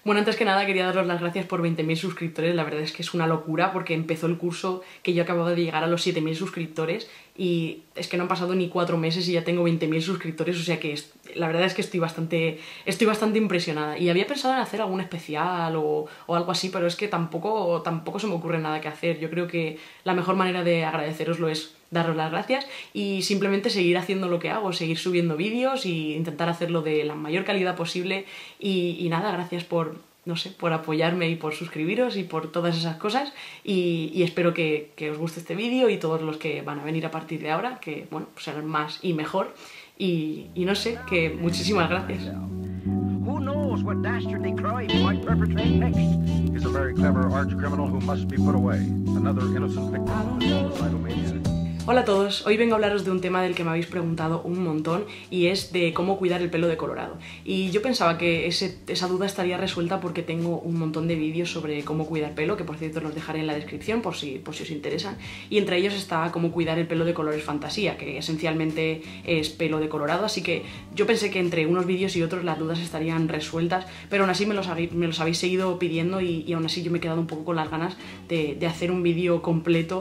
Bueno, antes que nada quería daros las gracias por 20.000 suscriptores, la verdad es que es una locura porque empezó el curso que yo acababa de llegar a los 7.000 suscriptores y es que no han pasado ni 4 meses y ya tengo 20.000 suscriptores, o sea que la verdad es que estoy bastante impresionada. Y había pensado en hacer algún especial o algo así, pero es que tampoco se me ocurre nada que hacer. Yo creo que la mejor manera de agradeceroslo es daros las gracias y simplemente seguir haciendo lo que hago, seguir subiendo vídeos e intentar hacerlo de la mayor calidad posible y nada, gracias por, no sé, por apoyarme y por suscribiros y por todas esas cosas y espero que os guste este vídeo y todos los que van a venir a partir de ahora, que bueno, pues serán más y mejor y no sé, que muchísimas gracias. Who knows what dastardly crime he might perpetrate next? He's a very clever arch criminal who must be put away. Another innocent victim of this homicidal maniac. Hola a todos, hoy vengo a hablaros de un tema del que me habéis preguntado un montón y es de cómo cuidar el pelo decolorado. Y yo pensaba que esa duda estaría resuelta porque tengo un montón de vídeos sobre cómo cuidar pelo, que por cierto los dejaré en la descripción por si os interesan, y entre ellos está cómo cuidar el pelo de colores fantasía, que esencialmente es pelo decolorado, así que yo pensé que entre unos vídeos y otros las dudas estarían resueltas, pero aún así me los habéis seguido pidiendo y aún así yo me he quedado un poco con las ganas de hacer un vídeo completo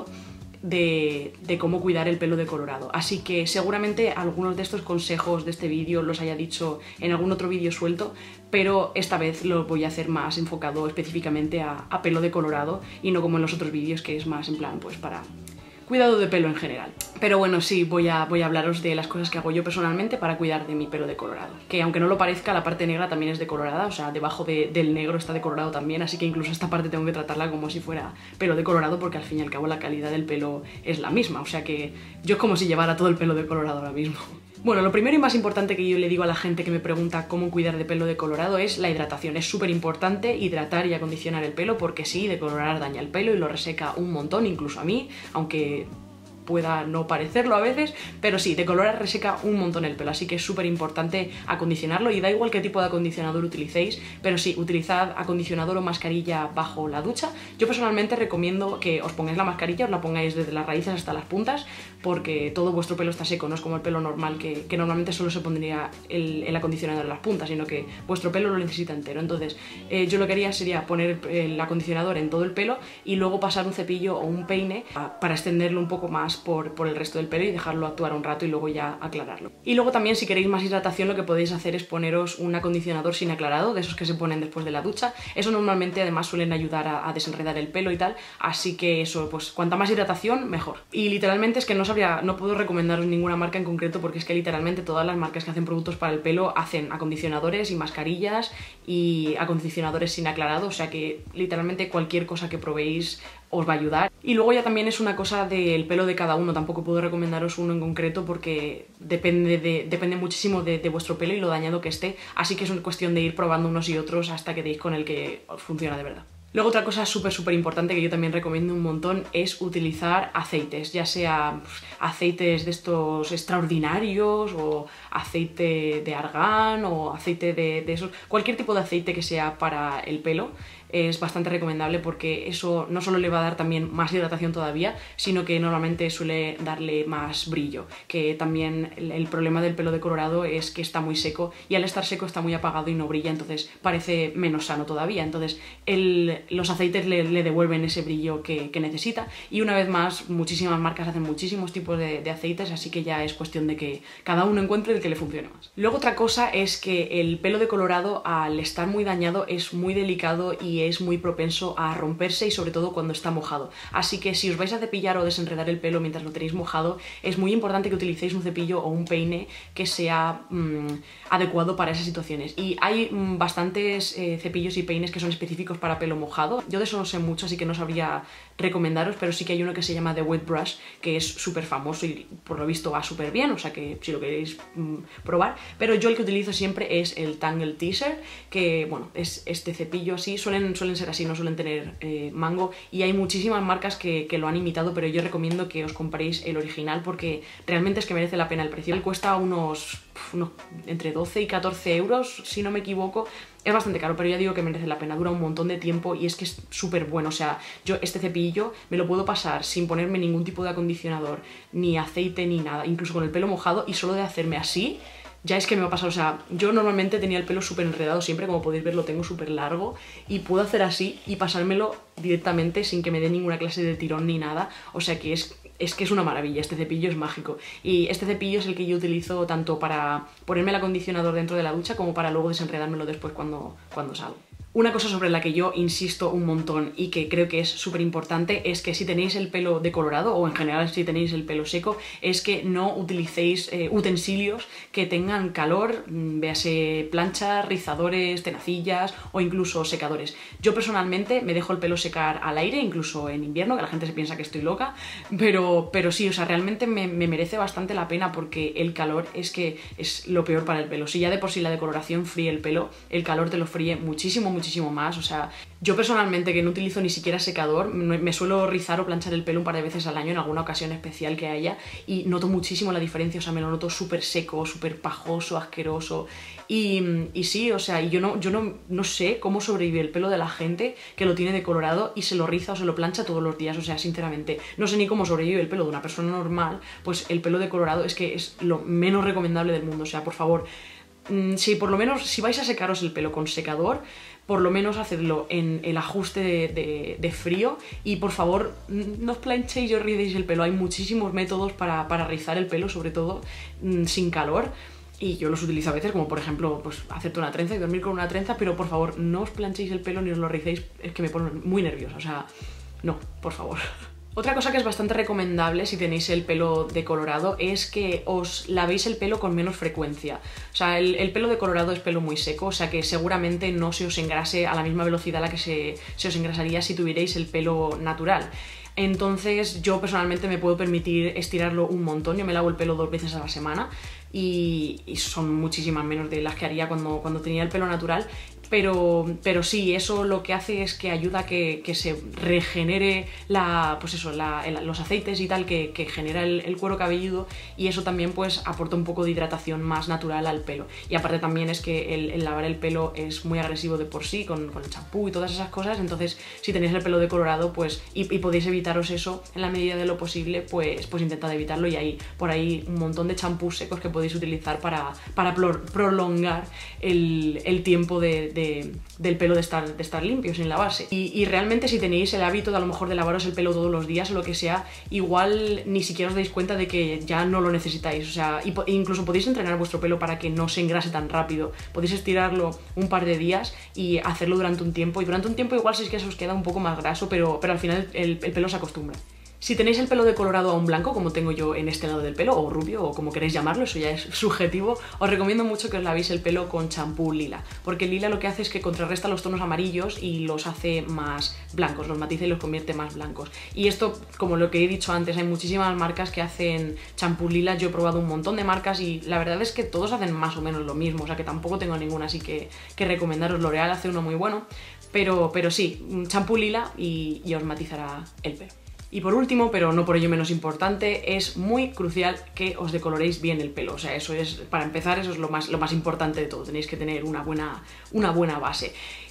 de cómo cuidar el pelo decolorado. Así que seguramente algunos de estos consejos de este vídeo los haya dicho en algún otro vídeo suelto, pero esta vez lo voy a hacer más enfocado específicamente a pelo decolorado y no como en los otros vídeos, que es más en plan pues para cuidado de pelo en general. Pero bueno, sí, voy a hablaros de las cosas que hago yo personalmente para cuidar de mi pelo decolorado. Que aunque no lo parezca, la parte negra también es decolorada, o sea, debajo del negro está decolorado también, así que incluso esta parte tengo que tratarla como si fuera pelo decolorado porque al fin y al cabo la calidad del pelo es la misma, o sea que yo es como si llevara todo el pelo decolorado ahora mismo. Bueno, lo primero y más importante que yo le digo a la gente que me pregunta cómo cuidar de pelo decolorado es la hidratación. Es súper importante hidratar y acondicionar el pelo porque sí, decolorar daña el pelo y lo reseca un montón, incluso a mí, aunque pueda no parecerlo a veces, pero sí, decolorar reseca un montón el pelo, así que es súper importante acondicionarlo y da igual qué tipo de acondicionador utilicéis, pero sí, utilizad acondicionador o mascarilla bajo la ducha. Yo personalmente recomiendo que os pongáis la mascarilla, os la pongáis desde las raíces hasta las puntas, porque todo vuestro pelo está seco, no es como el pelo normal que normalmente solo se pondría el acondicionador en las puntas, sino que vuestro pelo lo necesita entero. Entonces yo lo que haría sería poner el acondicionador en todo el pelo y luego pasar un cepillo o un peine para extenderlo un poco más por el resto del pelo y dejarlo actuar un rato y luego ya aclararlo. Y luego también, si queréis más hidratación, lo que podéis hacer es poneros un acondicionador sin aclarado, de esos que se ponen después de la ducha. Eso normalmente además suelen ayudar a desenredar el pelo y tal, así que eso, pues cuanta más hidratación, mejor. Y literalmente es que no puedo recomendaros ninguna marca en concreto porque es que literalmente todas las marcas que hacen productos para el pelo hacen acondicionadores y mascarillas y acondicionadores sin aclarado, o sea que literalmente cualquier cosa que probéis os va a ayudar. Y luego ya también es una cosa del pelo de cada uno, tampoco puedo recomendaros uno en concreto porque depende muchísimo de vuestro pelo y lo dañado que esté, así que es una cuestión de ir probando unos y otros hasta que deis con el que os funciona de verdad. Luego otra cosa súper importante que yo también recomiendo un montón es utilizar aceites, ya sea aceites de estos extraordinarios o aceite de argán o aceite de esos, cualquier tipo de aceite que sea para el pelo es bastante recomendable porque eso no solo le va a dar también más hidratación todavía, sino que normalmente suele darle más brillo, que también el problema del pelo decolorado es que está muy seco y al estar seco está muy apagado y no brilla, entonces parece menos sano todavía, entonces los aceites le devuelven ese brillo que necesita y una vez más muchísimas marcas hacen muchísimos tipos de aceites, así que ya es cuestión de que cada uno encuentre el que le funcione más. Luego otra cosa es que el pelo decolorado al estar muy dañado es muy delicado y es muy propenso a romperse y sobre todo cuando está mojado, así que si os vais a cepillar o desenredar el pelo mientras lo tenéis mojado es muy importante que utilicéis un cepillo o un peine que sea adecuado para esas situaciones y hay bastantes cepillos y peines que son específicos para pelo mojado. Yo de eso no sé mucho, así que no sabría recomendaros, pero sí que hay uno que se llama The Wet Brush que es súper famoso y por lo visto va súper bien, o sea que si lo queréis probar, pero yo el que utilizo siempre es el Tangle Teezer, que bueno, es este cepillo así, suelen ser así, no suelen tener mango y hay muchísimas marcas que lo han imitado, pero yo recomiendo que os compréis el original porque realmente es que merece la pena el precio. Él cuesta unos entre 12 y 14 euros, si no me equivoco. Es bastante caro, pero ya digo que merece la pena, dura un montón de tiempo y es que es súper bueno, o sea, yo este cepillo me lo puedo pasar sin ponerme ningún tipo de acondicionador, ni aceite, ni nada, incluso con el pelo mojado y solo de hacerme así, ya es que me va a pasar, o sea, yo normalmente tenía el pelo súper enredado siempre, como podéis ver lo tengo súper largo, y puedo hacer así y pasármelo directamente sin que me dé ninguna clase de tirón ni nada, o sea que es una maravilla, este cepillo es mágico. Y este cepillo es el que yo utilizo tanto para ponerme el acondicionador dentro de la ducha como para luego desenredármelo después cuando salgo. Una cosa sobre la que yo insisto un montón y que creo que es súper importante es que si tenéis el pelo decolorado o en general si tenéis el pelo seco, es que no utilicéis utensilios que tengan calor, véase planchas, rizadores, tenacillas o incluso secadores. Yo personalmente me dejo el pelo secar al aire, incluso en invierno, que la gente se piensa que estoy loca, pero sí, o sea, realmente me merece bastante la pena porque el calor es que es lo peor para el pelo. Si ya de por sí la decoloración fríe el pelo, el calor te lo fríe muchísimo más, o sea, yo personalmente que no utilizo ni siquiera secador, me suelo rizar o planchar el pelo un par de veces al año en alguna ocasión especial que haya y noto muchísimo la diferencia, o sea, me lo noto súper seco, súper pajoso, asqueroso y sí, o sea, yo no sé cómo sobrevive el pelo de la gente que lo tiene decolorado y se lo riza o se lo plancha todos los días, o sea, sinceramente, no sé ni cómo sobrevive el pelo de una persona normal, pues el pelo decolorado es que es lo menos recomendable del mundo, o sea, por favor, por lo menos, si vais a secaros el pelo con secador, por lo menos hacedlo en el ajuste de frío y por favor no os planchéis y os rizéis el pelo. Hay muchísimos métodos para rizar el pelo, sobre todo sin calor, y yo los utilizo a veces, como por ejemplo pues hacerte una trenza y dormir con una trenza, pero por favor no os planchéis el pelo ni os lo ricéis, es que me pone muy nerviosa, o sea, no, por favor. Otra cosa que es bastante recomendable si tenéis el pelo decolorado es que os lavéis el pelo con menos frecuencia. O sea, el pelo decolorado es pelo muy seco, o sea que seguramente no se os engrase a la misma velocidad a la que se os engrasaría si tuvierais el pelo natural. Entonces yo personalmente me puedo permitir estirarlo un montón, yo me lavo el pelo 2 veces a la semana y son muchísimas menos de las que haría cuando tenía el pelo natural. Pero sí, eso lo que hace es que ayuda a que se regenere los aceites y tal que genera el cuero cabelludo y eso también pues aporta un poco de hidratación más natural al pelo. Y aparte también es que el lavar el pelo es muy agresivo de por sí con el champú y todas esas cosas, entonces si tenéis el pelo decolorado pues y podéis evitaros eso en la medida de lo posible, pues intentad evitarlo y hay por ahí un montón de champús secos que podéis utilizar para prolongar el tiempo del pelo de estar limpio, sin lavarse. Y realmente si tenéis el hábito de a lo mejor de lavaros el pelo todos los días o lo que sea, igual ni siquiera os dais cuenta de que ya no lo necesitáis, o sea, incluso podéis entrenar vuestro pelo para que no se engrase tan rápido, podéis estirarlo un par de días y hacerlo durante un tiempo, y durante un tiempo igual si es que se os queda un poco más graso, pero al final el pelo se acostumbra. Si tenéis el pelo decolorado a un blanco, como tengo yo en este lado del pelo, o rubio, o como queréis llamarlo, eso ya es subjetivo, os recomiendo mucho que os lavéis el pelo con champú lila, porque el lila lo que hace es que contrarresta los tonos amarillos y los hace más blancos, los matiza y los convierte más blancos. Y esto, como lo que he dicho antes, hay muchísimas marcas que hacen champú lila, yo he probado un montón de marcas y la verdad es que todos hacen más o menos lo mismo, o sea que tampoco tengo ninguna así que recomendaros. L'Oreal hace uno muy bueno, pero sí, un champú lila y os matizará el pelo. Y por último, pero no por ello menos importante, es muy crucial que os decoloréis bien el pelo. O sea, eso es, para empezar, eso es lo más importante de todo. Tenéis que tener una buena base.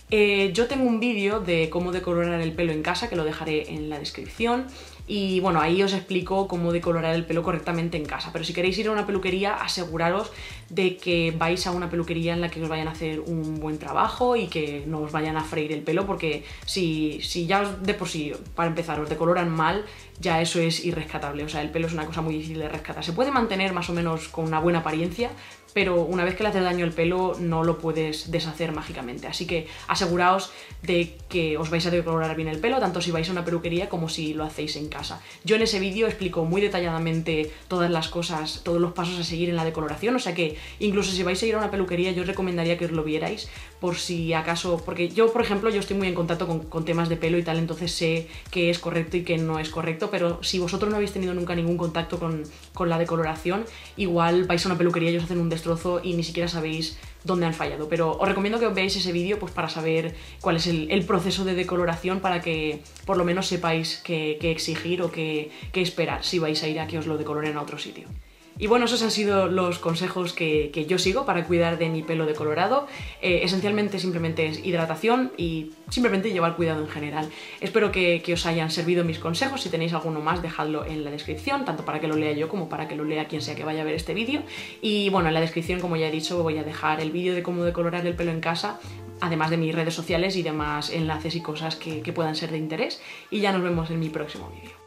Yo tengo un vídeo de cómo decolorar el pelo en casa, que lo dejaré en la descripción. Y bueno, ahí os explico cómo decolorar el pelo correctamente en casa. Pero si queréis ir a una peluquería, aseguraros de que vais a una peluquería en la que os vayan a hacer un buen trabajo y que no os vayan a freír el pelo, porque si ya de por sí, para empezar, os decoloran mal, ya eso es irrescatable. O sea, el pelo es una cosa muy difícil de rescatar. Se puede mantener más o menos con una buena apariencia, pero una vez que le haces daño al pelo no lo puedes deshacer mágicamente. Así que aseguraos de que os vais a decolorar bien el pelo, tanto si vais a una peluquería como si lo hacéis en casa. Yo en ese vídeo explico muy detalladamente todas las cosas, todos los pasos a seguir en la decoloración, o sea que incluso si vais a ir a una peluquería yo os recomendaría que os lo vierais por si acaso, porque yo por ejemplo yo estoy muy en contacto con temas de pelo y tal, entonces sé qué es correcto y qué no es correcto, pero si vosotros no habéis tenido nunca ningún contacto con la decoloración, igual vais a una peluquería y os hacen un destrozo y ni siquiera sabéis dónde han fallado, pero os recomiendo que veáis ese vídeo pues para saber cuál es el proceso de decoloración, para que por lo menos sepáis qué exigir o qué esperar si vais a ir a que os lo decoloren a otro sitio. Y bueno, esos han sido los consejos que yo sigo para cuidar de mi pelo decolorado. Esencialmente simplemente es hidratación y simplemente llevar cuidado en general. Espero que os hayan servido mis consejos. Si tenéis alguno más, dejadlo en la descripción, tanto para que lo lea yo como para que lo lea quien sea que vaya a ver este vídeo. Y bueno, en la descripción, como ya he dicho, voy a dejar el vídeo de cómo decolorar el pelo en casa, además de mis redes sociales y demás enlaces y cosas que puedan ser de interés. Y ya nos vemos en mi próximo vídeo.